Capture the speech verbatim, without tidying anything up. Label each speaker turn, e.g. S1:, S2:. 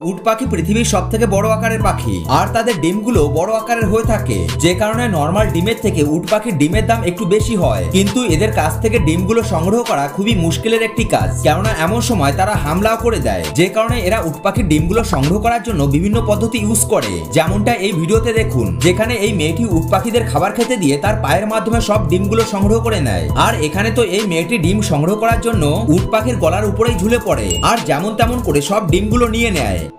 S1: উট পাখি পৃথিবীর সব থেকে বড় আকারের পাখি আর তাদের ডিমগুলো বড় আকারের হয়ে থাকে, যে কারণে নর্মাল ডিমের থেকে উট পাখির ডিমের দাম একটু বেশি হয়। কিন্তু এদের কাছ থেকে ডিমগুলো সংগ্রহ করা খুবই মুশকিলের একটি কাজ, কেননা এমন সময় তারা হামলাও করে দেয়, যে কারণে এরা উট পাখির ডিমগুলো সংগ্রহ করার জন্য বিভিন্ন পদ্ধতি ইউজ করে। যেমনটা এই ভিডিওতে দেখুন, যেখানে এই মেয়েটি উট পাখিদের খাবার খেতে দিয়ে তার পায়ের মাধ্যমে সব ডিমগুলো সংগ্রহ করে নেয়। আর এখানে তো এই মেয়েটি ডিম সংগ্রহ করার জন্য উট পাখির গলার উপরেই ঝুলে পড়ে আর যেমন তেমন করে সব ডিমগুলো নিয়ে নেয়।